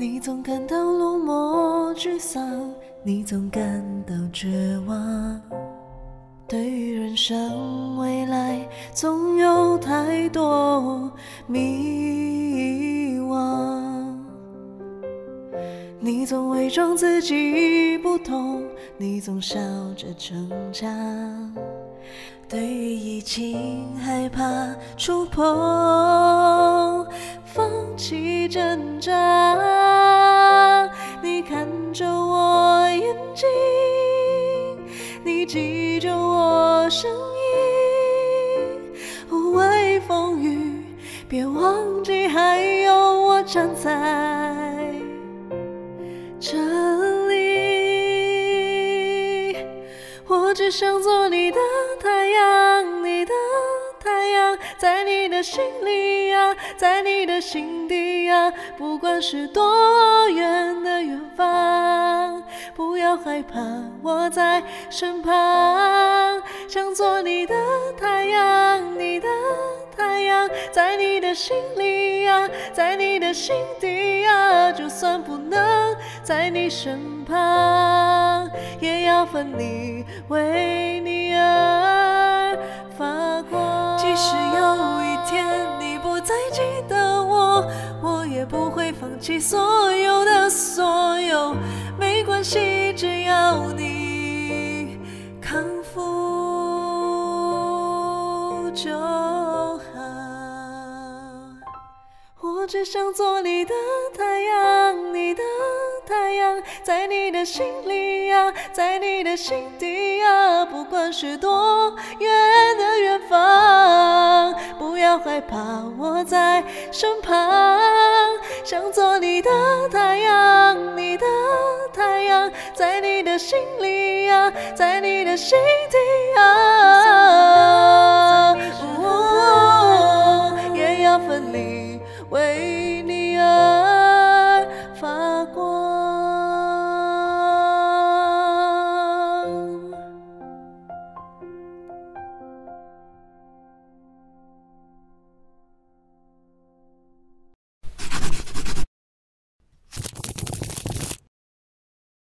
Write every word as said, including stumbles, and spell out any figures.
你总感到落寞沮丧，你总感到绝望。对于人生未来，总有太多迷惘。你总伪装自己不懂，你总笑着成长。对于疫情害怕触碰，放弃挣扎。你看着我眼睛，你记着我声音。无畏风雨，别忘记还有我站在这里。我只想做你的太阳，你的太阳，在你的心里呀，在你的心底呀，不管是多远的远方，不要害怕，我在身旁。想做你的太阳，你的太阳，在你的心里呀，在你的心底呀，就算不能在你身旁，也要奋力为你而发光。即使有一天你不再记得我，我也不会放弃所有的所有，没关系，只要你康复就好。我只想做你的太阳，你的太阳，在你的心里呀，在你的心底呀，不管是多远的远方，不要害怕，我在身旁。想做你的太阳，你的太阳，在你的心里呀，在你的心底呀。